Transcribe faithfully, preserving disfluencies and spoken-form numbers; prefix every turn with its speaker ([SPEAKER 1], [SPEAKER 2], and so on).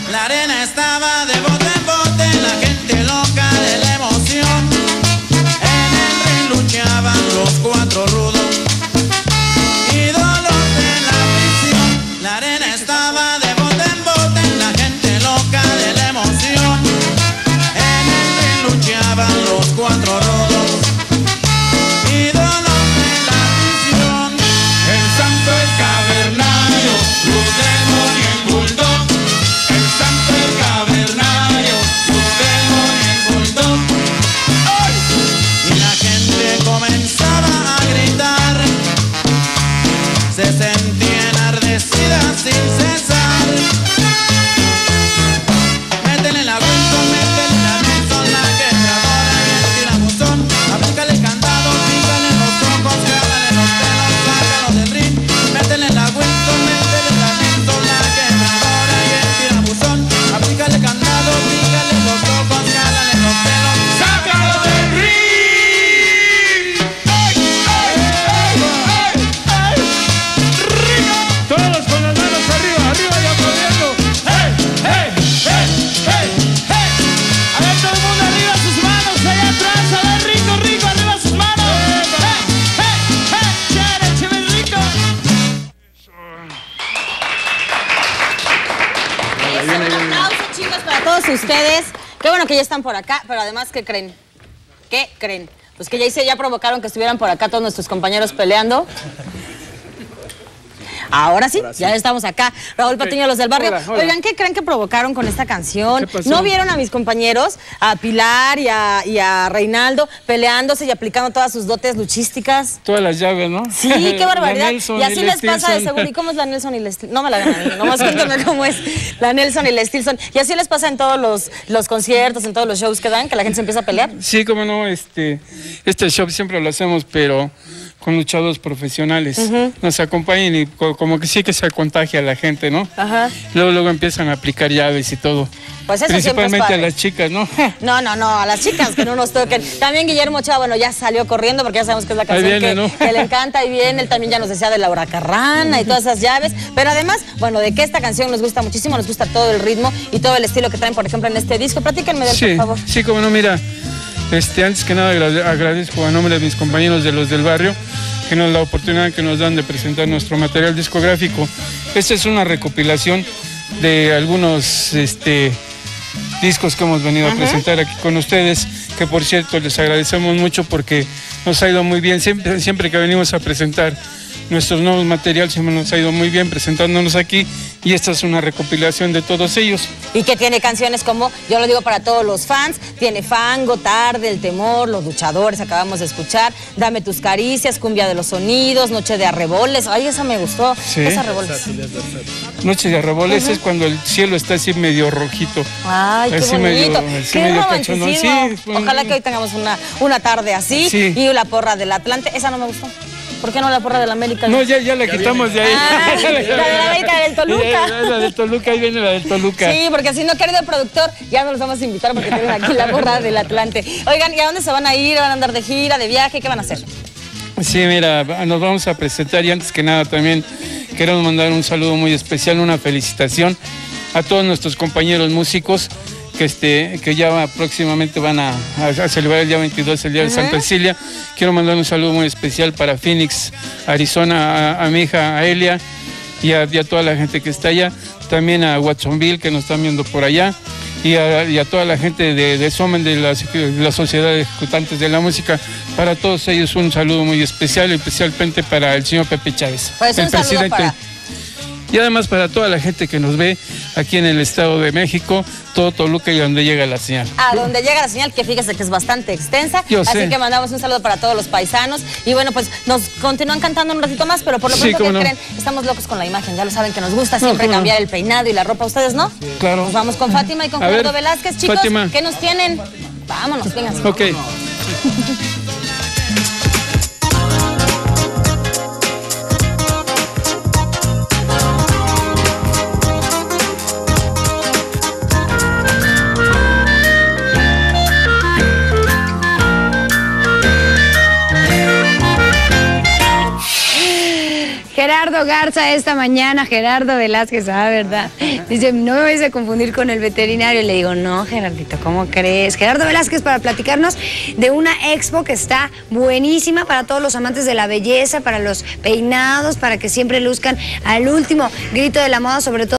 [SPEAKER 1] La arena estaba de bote en bote, la gente loca de la emoción. En el ring luchaban los cuatro rudos, ídolos de la prisión. La arena estaba de bote en bote, la gente loca de la emoción. En el ring luchaban los cuatro rudos, ídolos de la prisión.
[SPEAKER 2] El santo, el cavernario, Blue Demon y el bulldog. El santo, el cavernario, Blue Demon y el bulldog.
[SPEAKER 1] ¡Ay! Y la gente comenzaba a gritar, se sentía enardecida sin cesar. Métele la Wilson, métele la Nelson, la quebradora y el tirabuzón. Aplícale candado, pícale los ojos, jálale los pelos, sácalo del ring. Métele la Wilson, métele la Nelson, la quebradora y el tirabuzón. Aplícale candado, pícale los ojos, jálale los pelos,
[SPEAKER 2] ¡sácalo del ring! ¡Ay, ay, ay, ay, ay! ¡Rico! Todos con las manos arriba, arriba y aplaudiendo. ¡Hey, hey, hey, hey, hey! A ver, todo el mundo arriba sus manos, allá atrás, a ver, rico, rico, arriba sus manos. ¡Hey, hey, hey! ¡Chévere, chévere, rico!
[SPEAKER 3] Eso, un aplauso, chicos, para todos ustedes. Qué bueno que ya están por acá, pero además, ¿qué creen? ¿Qué creen? Pues que ya hice, ya provocaron que estuvieran por acá todos nuestros compañeros peleando. Ahora sí, ya estamos acá. Raúl Patiño, los del barrio.
[SPEAKER 4] Hola, hola.
[SPEAKER 3] Oigan, ¿qué creen que provocaron con esta canción?
[SPEAKER 4] ¿Qué pasó?
[SPEAKER 3] ¿No vieron a mis compañeros, a Pilar y a, y a Reinaldo, peleándose y aplicando todas sus dotes luchísticas?
[SPEAKER 4] Todas las llaves, ¿no?
[SPEAKER 3] Sí, qué barbaridad.
[SPEAKER 4] La Nelson
[SPEAKER 3] Y así
[SPEAKER 4] y la
[SPEAKER 3] les pasa de
[SPEAKER 4] Stilson.
[SPEAKER 3] seguro. ¿Y cómo es la Nelson y la Stilson? No me la ganan a mí, nomás cuéntame cómo es la Nelson y la Stilson. Y así les pasa en todos los, los conciertos, en todos los shows que dan, que la gente se empieza a pelear.
[SPEAKER 4] Sí, cómo no, este, este show siempre lo hacemos, pero con luchadores profesionales. Nos acompañan y co- como que sí que se contagia a la gente, ¿no?
[SPEAKER 3] Ajá.
[SPEAKER 4] Luego, luego empiezan a aplicar llaves y todo.
[SPEAKER 3] Pues eso siempre es
[SPEAKER 4] Principalmente a
[SPEAKER 3] padre.
[SPEAKER 4] las chicas, ¿no?
[SPEAKER 3] No, no, no, a las chicas que no nos toquen. También Guillermo Ochoa, bueno, ya salió corriendo porque ya sabemos que es la
[SPEAKER 4] Ahí
[SPEAKER 3] canción
[SPEAKER 4] viene,
[SPEAKER 3] que,
[SPEAKER 4] ¿no?
[SPEAKER 3] que le encanta y viene. Él también ya nos decía de Laura Carrana y todas esas llaves. Pero además, bueno, de que esta canción nos gusta muchísimo, nos gusta todo el ritmo y todo el estilo que traen, por ejemplo, en este disco. Platíquenme de él,
[SPEAKER 4] Sí,
[SPEAKER 3] por favor.
[SPEAKER 4] sí, como no, mira, este, antes que nada agrade- agradezco a nombre de mis compañeros de los del barrio que nos la oportunidad que nos dan de presentar nuestro material discográfico. Esta es una recopilación de algunos este, discos que hemos venido a presentar aquí con ustedes, que por cierto les agradecemos mucho porque nos ha ido muy bien. Siempre, siempre que venimos a presentar nuestros nuevos materiales siempre nos ha ido muy bien presentándonos aquí, y esta es una recopilación de todos ellos.
[SPEAKER 3] Y que tiene canciones como, yo lo digo para todos los fans, tiene Fango, Tarde, El Temor, Los Luchadores, acabamos de escuchar, Dame Tus Caricias, Cumbia de los Sonidos, Noche de Arreboles. Ay, esa me gustó,
[SPEAKER 4] Sí.
[SPEAKER 3] esa Arreboles.
[SPEAKER 4] Noche de arreboles es cuando el cielo está así medio rojito.
[SPEAKER 3] Ay, qué
[SPEAKER 4] Así
[SPEAKER 3] bonito.
[SPEAKER 4] medio- así
[SPEAKER 3] Qué
[SPEAKER 4] medio
[SPEAKER 3] romanticismo.
[SPEAKER 4] cachondón. Sí, bueno.
[SPEAKER 3] Ojalá que hoy tengamos una, una tarde así.
[SPEAKER 4] Sí.
[SPEAKER 3] Y la porra del Atlante. Esa no me gustó. ¿Por qué no la porra del América?
[SPEAKER 4] No, ya, ya la quitamos de ahí.
[SPEAKER 3] Ah, la de la América, del Toluca.
[SPEAKER 4] Ya, ya, la del Toluca, ahí viene la del Toluca.
[SPEAKER 3] Sí, porque si no, querido productor, ya nos los vamos a invitar porque tienen aquí la porra del Atlante. Oigan, ¿y a dónde se van a ir? ¿Van a andar de gira, de viaje? ¿Qué van a hacer?
[SPEAKER 4] Sí, mira, nos vamos a presentar y antes que nada también queremos mandar un saludo muy especial, una felicitación a todos nuestros compañeros músicos que, este, que ya próximamente van a, a- a celebrar el día veintidós, el día de Santa Cecilia. Quiero mandar un saludo muy especial para Phoenix, Arizona, a, a mi hija, a Elia, y a, y a toda la gente que está allá. También a Watsonville, que nos están viendo por allá. Y a, y a toda la gente de, de Somen, de la, de la Sociedad de Ejecutantes de la Música. Para todos ellos un saludo muy especial, especialmente para el señor Pepe Chávez,
[SPEAKER 3] Pues
[SPEAKER 4] el
[SPEAKER 3] un saludo
[SPEAKER 4] presidente.
[SPEAKER 3] para-
[SPEAKER 4] Y además para toda la gente que nos ve aquí en el Estado de México, todo Toluca y donde llega la señal.
[SPEAKER 3] A donde llega la señal, que fíjese que es bastante extensa.
[SPEAKER 4] Yo
[SPEAKER 3] Así
[SPEAKER 4] sé.
[SPEAKER 3] que mandamos un saludo para todos los paisanos. Y bueno, pues nos continúan cantando un ratito más, pero por lo
[SPEAKER 4] Sí,
[SPEAKER 3] pronto, ¿qué
[SPEAKER 4] cómo no.
[SPEAKER 3] creen? Estamos locos con la imagen. Ya lo saben que nos gusta
[SPEAKER 4] No,
[SPEAKER 3] siempre
[SPEAKER 4] cómo no.
[SPEAKER 3] cambiar el peinado y la ropa. ¿Ustedes no?
[SPEAKER 4] Claro.
[SPEAKER 3] Nos vamos con Fátima y con
[SPEAKER 4] A ver,
[SPEAKER 3] Gerardo Velázquez. Chicos,
[SPEAKER 4] Fátima.
[SPEAKER 3] ¿qué nos tienen? Vámonos, vénganse.
[SPEAKER 4] Ok.
[SPEAKER 5] Gerardo Garza esta mañana, Gerardo Velázquez, ah, ¿verdad? Dice, no me vais a confundir con el veterinario. Le digo, no, Gerardito, ¿cómo crees? Gerardo Velázquez para platicarnos de una expo que está buenísima para todos los amantes de la belleza, para los peinados, para que siempre luzcan al último grito de la moda, sobre todo